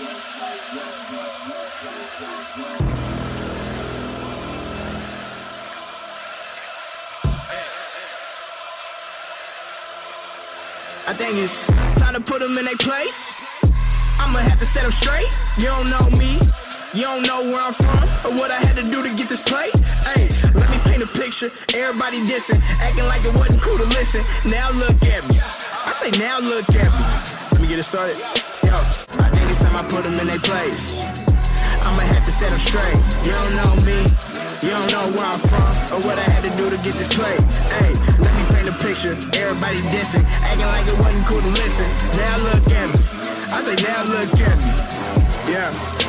I think it's time to put them in their place. I'ma have to set them straight. You don't know me, you don't know where I'm from, or what I had to do to get this plate. Hey, let me paint a picture. Everybody dissing, acting like it wasn't cool to listen. Now look at me. I say now look at me. Let me get it started. Yo, I think it's time I put them in their place. I'ma have to set them straight. You don't know me, you don't know where I'm from, or what I had to do to get this plate. Hey, let me paint a picture. Everybody dissing, acting like it wasn't cool to listen. Now look at me. I say now look at me. Yeah.